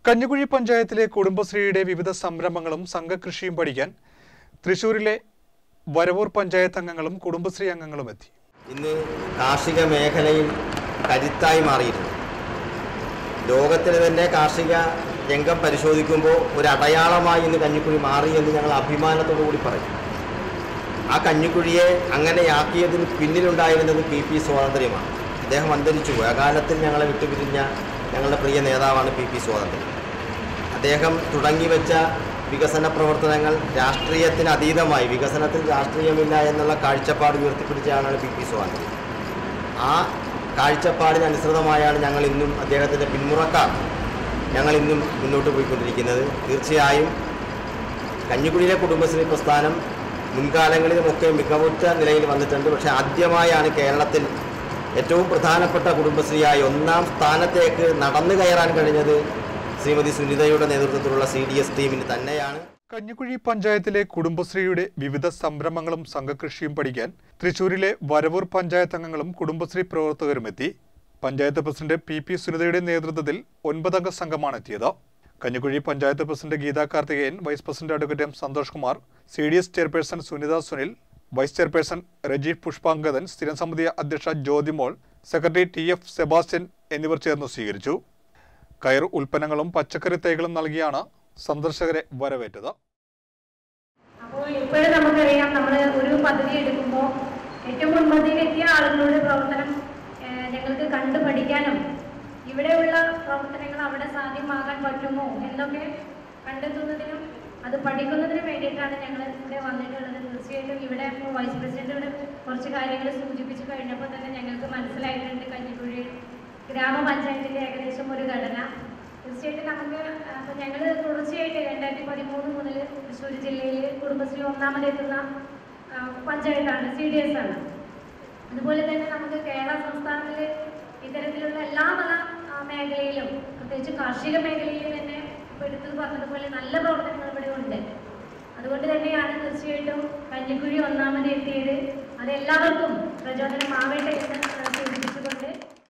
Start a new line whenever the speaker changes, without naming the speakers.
കഞ്ഞിക്കുഴി പഞ്ചായത്തിലെ കുടുംബശ്രീയുടെ വിവിധ സംരംഭങ്ങളും സംഘകൃഷിയും പഠിക്കാൻ തൃശൂരിലെ വരവൂർ പഞ്ചായത്ത് അംഗങ്ങളും കുടുംബശ്രീ അംഗങ്ങളും എത്തി.
ഇന്ന് കാർഷിക മേഖലയിൽ കരുത്തായി മാറിയിരുന്നു. ലോകത്തിലെ തന്നെ കാർഷിക രംഗം പരിശോധിക്കുമ്പോൾ ഒരു അടയാളമായി ഇന്ന് കഞ്ഞിക്കുഴി മാറി എന്ന് ഞങ്ങൾ അഭിമാനത്തോടു കൂടി പറയും. ആ കഞ്ഞിക്കുഴിയെ അങ്ങനെയാക്കിയതിന് പിന്നിലുണ്ടായിരുന്നത് PP സ്വാതന്ത്ര്യമാണ്. അദ്ദേഹം അന്തരിച്ചു. അകാലത്തിൽ ഞങ്ങളെ വിട്ടുപിരിഞ്ഞ ഞങ്ങളുടെ പ്രിയ നേതാവാണ് PP സ്വാതന്ത്ര്യം. അദ്ദേഹം തുടങ്ങിവെച്ച വികസന പ്രവർത്തനങ്ങൾ രാഷ്ട്രീയത്തിന് അതീതമായി, വികസനത്തിൽ രാഷ്ട്രീയമില്ല എന്നുള്ള കാഴ്ചപ്പാട് ഉയർത്തിപ്പിടിച്ച ആളാണ് PP സ്വാതന്ത്ര്യം. ആ കാഴ്ചപ്പാടിനനുസൃതമായാണ് ഞങ്ങൾ ഇന്നും അദ്ദേഹത്തിൻ്റെ പിന്മുറക്കാർ ഞങ്ങളിന്നും മുന്നോട്ട് പോയിക്കൊണ്ടിരിക്കുന്നത്. തീർച്ചയായും കഞ്ഞിക്കുഴിയിലെ കുടുംബശ്രീ പ്രസ്ഥാനം മുൻകാലങ്ങളിലുമൊക്കെ മികവുറ്റ നിലയിൽ വന്നിട്ടുണ്ട്. പക്ഷേ ആദ്യമായാണ് കേരളത്തിൽ ഏറ്റവും പ്രധാനപ്പെട്ട കുടുംബശ്രീയായി 1ാം സ്ഥാനത്തേക്ക് നടന്നു കയറാൻ കഴിഞ്ഞത് ശ്രീമതി സുനിതയുടെ നേതൃത്വത്തിലുള്ള CDS ടീമിന് തന്നെയാണ്.
കഞ്ഞിക്കുഴി പഞ്ചായത്തിലെ കുടുംബശ്രീയുടെ വിവിധ സംരംഭങ്ങളും സംഘകൃഷിയും പഠിക്കാൻ തൃശൂരിലെ വരവൂർ പഞ്ചായത്ത് അംഗങ്ങളും കുടുംബശ്രീ പ്രവർത്തകരും എത്തി. പഞ്ചായത്ത് പ്രസിഡന്റ് PP സുനിതയുടെ നേതൃത്വത്തിൽ 9 അംഗ സംഘമാണ് എത്തിയത്. Kanjikuzhi panchayat president Geetha Karthikeyan, vice president advocate M Santhosh Kumar, CDS chairperson Sunitha Sunil, vice chairperson Rajeef Pushpangadan, സ്ഥിരം സമിതി അധ്യക്ഷ ജ്യോതിമോൾ, സെക്രട്ടറി TF സെബാസ്റ്റ്യൻ എന്നിവർ ചേർന്ന് സ്വീകരിച്ചു. കയർ ഉൽപ്പന്നങ്ങളും പച്ചക്കറി തൈകളും നൽകിയാണ് സന്ദർശകരെ വരവേറ്റത്.
അപ്പോൾ ഇപ്പോഴും നമുക്കറിയാം, നമ്മൾ ഒരു പദ്ധതി എടുക്കുമ്പോൾ ഏറ്റവും മുൻപന്തിയിലെത്തിയ ആളുകളുടെ പ്രവർത്തനം ഞങ്ങൾക്ക് കണ്ടു പഠിക്കാനും ഇവിടെയുള്ള പ്രവർത്തനങ്ങൾ അവിടെ സാധ്യമാകാൻ പറ്റുമോ എന്നൊക്കെ കണ്ടെത്തുന്നതിനും അത് പഠിക്കുന്നതിനും വേണ്ടിയിട്ടാണ് ഞങ്ങൾ ഇവിടെ വന്നിട്ടുള്ളത്. തീർച്ചയായിട്ടും ഇവിടെ ഇപ്പോൾ വൈസ് പ്രസിഡന്റിവിടെ കുറച്ച് കാര്യങ്ങൾ സൂചിപ്പിച്ചു കഴിഞ്ഞപ്പോൾ തന്നെ ഞങ്ങൾക്ക് മനസ്സിലായിട്ടുണ്ട് കഞ്ഞിക്കുഴി ഗ്രാമപഞ്ചായത്തിൻ്റെ ഏകദേശം ഒരു ഘടന. തീർച്ചയായിട്ടും നമുക്ക് അപ്പോൾ ഞങ്ങൾ തുടർച്ചയായിട്ട് 2013 മുതൽ തൃശ്ശൂർ ജില്ലയിൽ കുടുംബശ്രീ 1ാമതെത്തുന്ന പഞ്ചായത്താണ്, CDS ആണ്. അതുപോലെ തന്നെ നമുക്ക് കേരള സംസ്ഥാനത്തിൽ ഇത്തരത്തിലുള്ള എല്ലാ മത മേഖലയിലും, പ്രത്യേകിച്ച് കാർഷിക മേഖലയിൽ തന്നെ ഇപ്പോൾ എടുത്തത് പറഞ്ഞതുപോലെ നല്ല പ്രവർത്തനങ്ങൾ ഇവിടെ ഉണ്ട്. അതുകൊണ്ട് തന്നെയാണ് തീർച്ചയായിട്ടും കഞ്ഞിക്കുഴി 1ാമത് എത്തിയത്. അതെല്ലാവർക്കും പ്രചോദനമാവട്ടെ എന്ന് സൂചിപ്പിച്ചുകൊണ്ട്